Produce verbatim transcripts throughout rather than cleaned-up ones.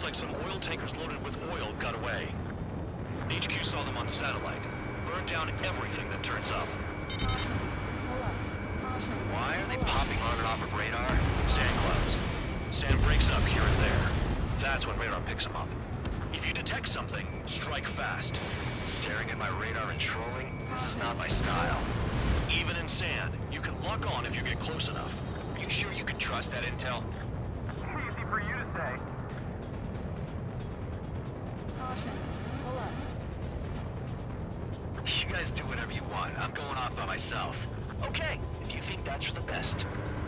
like some oil tankers loaded with oil got away. H Q saw them on satellite. Burned down everything that turns up. Why are they popping on and off of radar? Sand clouds. Sand breaks up here and there. That's when radar picks them up. If you detect something, strike fast. Staring at my radar and trolling? This is not my style. Even in sand, you can lock on if you get close enough. Are you sure you can trust that intel? Easy for you to say. You guys do whatever you want. I'm going off by myself. Okay, if you think that's for the best.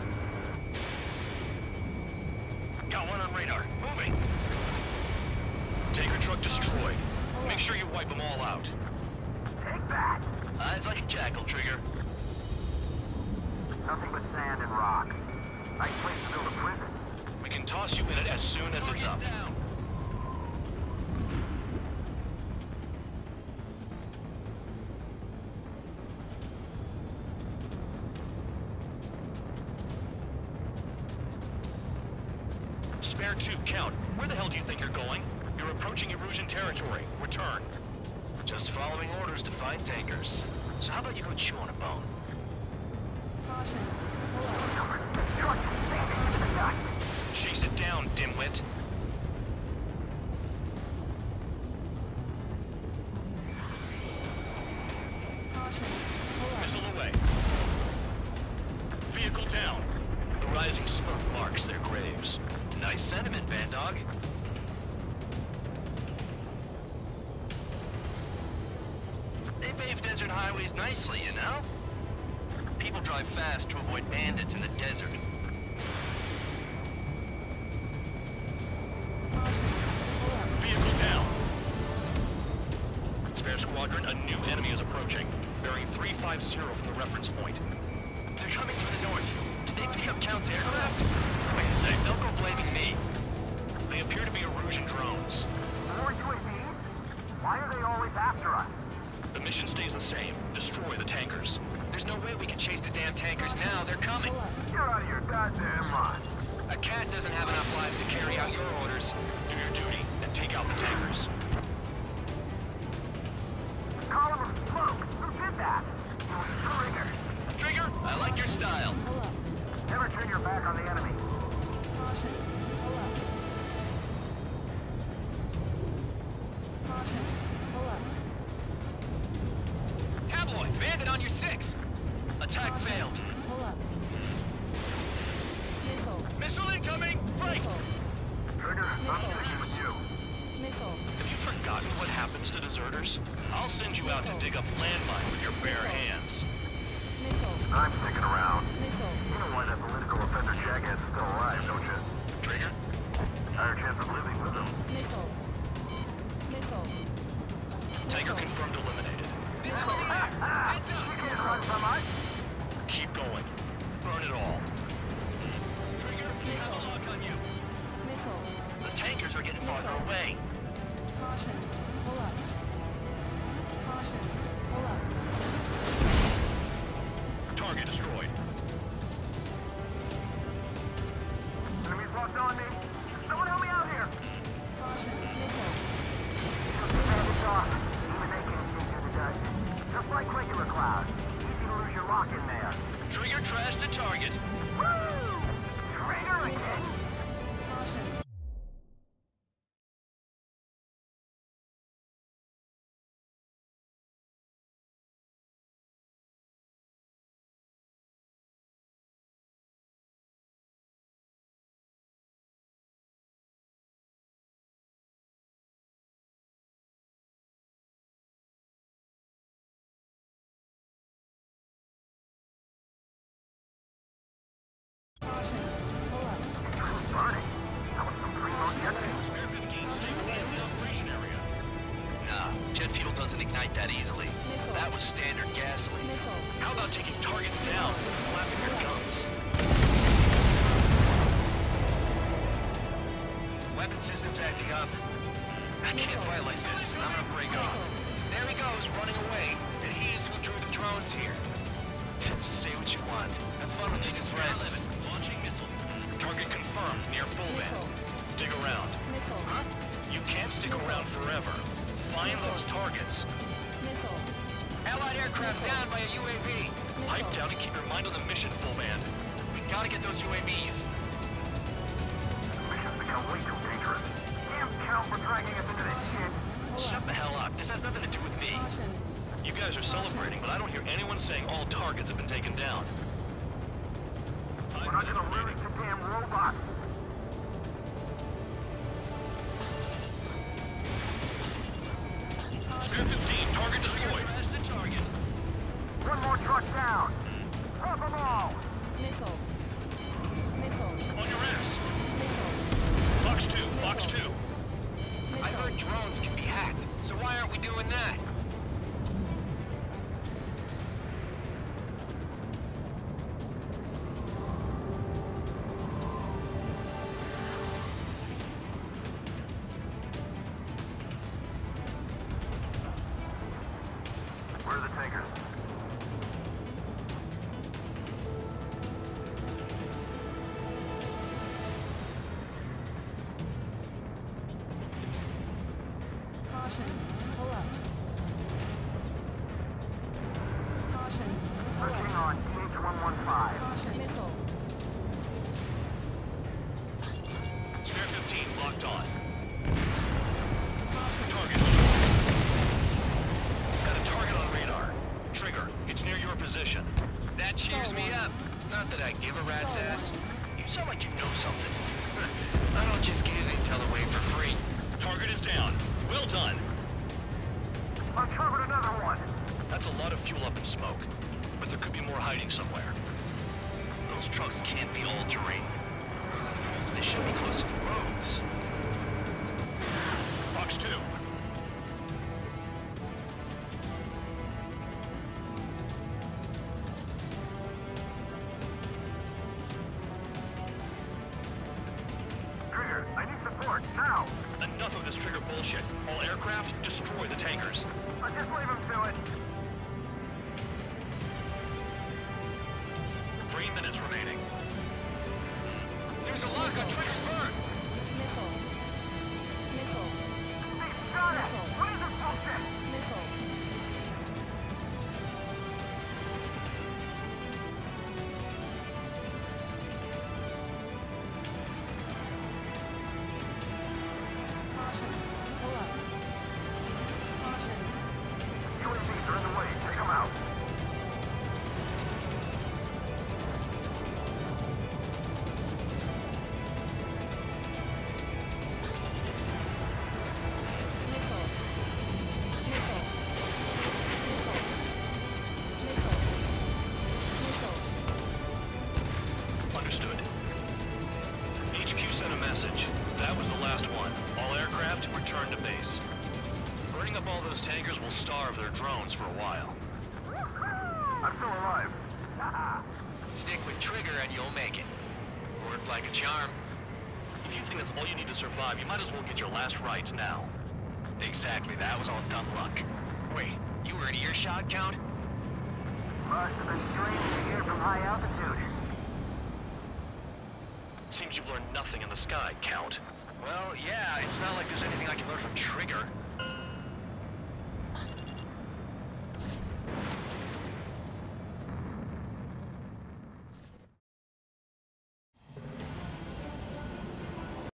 Got one on radar. Moving. Tanker truck destroyed. Make sure you wipe them all out. Take that. Eyes like a jackal, Trigger. Nothing but sand and rock. Nice place to build a prison. We can toss you in it as soon as it's up. Down. Spare two, count. Where the hell do you think you're going? You're approaching Erusian territory. Return. Just following orders to find tankers. So how about you go chew on a bone? Chase it down, dimwit. Missile away. Vehicle down. The rising smoke marks their graves. Nice sentiment, Bandog. They pave desert highways nicely, you know? People drive fast to avoid bandits in the desert. Vehicle down. Spare squadron, a new enemy is approaching. Bearing three five zero from the reference point. They're coming from the north. Did they pick up Count's aircraft? Wait a sec, they'll go blaming me. They appear to be Erusian drones. More U A Vs? Why are they always after us? The mission stays the same. Destroy the tankers. There's no way we can chase the damn tankers now. They're coming. You're out of your goddamn mind. A cat doesn't have enough lives to carry out your orders. Do your duty and take out the tankers. Column of smoke. Who did that? It was Trigger. Trigger, I like your style. Never turn your back on the enemy. Tabloid, bandit on your six. Attack failed. Missile incoming! Break! Trigger, I'm sticking with you. Have you forgotten what happens to deserters? I'll send you out to dig up landmine with your bare hands. I'm sticking around. You know why that political offender jackass is still alive, don't you? Trigger? Higher chance of living with him. Tanker confirmed eliminated. Missile in the air! Heads You up! can't run from us. Keep going. Burn it all. Trigger, we have a lock on you. The tankers are getting farther away. Target destroyed. Enemies locked on me. Someone help me out here. Bandits off. Even they can't see through the dust. Just like regular clouds. Easy to lose your lock in there. Trigger trashed the target. Woo! Trigger again. Burning. That was some primo jet fuel. Spare fifteen, stay within the operation area. Nah, jet fuel doesn't ignite that easily. That was standard gasoline. How about taking targets down instead of flapping your guns? Weapon systems acting up. I can't fight like this. I'm gonna break off. There he goes, running away. And he's who drew the drones here. Say what you want. Have fun with these friends. Launching missile. Target confirmed near full bend. Dig around. Missile. Huh? You can't stick around forever. Find those targets. Missile. Allied aircraft down by a U A V. Pipe down and keep your mind on the mission, full band. We gotta get those U A Vs. Mission's become way too dangerous. Damn Count for dragging us into this shit. Shut the hell up. This has nothing to do with me. Caution. You guys are celebrating, but I don't hear anyone saying all targets have been taken down. We're Five not minutes gonna remaining. lose to damn robots. Spear fifteen, target destroyed. Trash the target. One more truck down. Drop them all. Missile. Missile. On your ass. Missile. Fox two, Fox two. I heard drones can be hacked, so why aren't we doing that? Where are the tankers? Caution. Pull up. Caution. Pull Searching up. on D H one one five. Caution. Missile. Spear fifteen, locked on. Target destroyed. Got a target on radar. Trigger, it's near your position. That cheers me up. Not that I give a rat's ass. You sound like you know something. I don't just give intel away for free. Target is down. Well done. Uncovered another one. That's a lot of fuel up in smoke. But there could be more hiding somewhere. Those trucks can't be all-terrain. They should be close to the roads. Fox two. Trigger, I need support, now. Enough of this trigger bullshit. All aircraft, destroy the tankers. Uh, just leave him to it. Three minutes remaining. There's a lock on Trigger's burn. Missile. Missile. Steve, got it. What is this bullshit? Missile. Caution. Pull up. Caution. U A Vs are in the way. Take them out. Missile. Missile. Missile. Missile. Missile. Understood. H Q sent a message. That was the last one. All aircraft, return to base. Burning up all those tankers will starve their drones for a while. I'm still alive. Stick with Trigger and you'll make it. Worked like a charm. If you think that's all you need to survive, you might as well get your last rites now. Exactly, that was all dumb luck. Wait, you were in earshot, Count? Must have been strange to hear from high altitude. Seems you've learned nothing in the sky, Count. Well, yeah, it's not like there's anything I can learn from Trigger.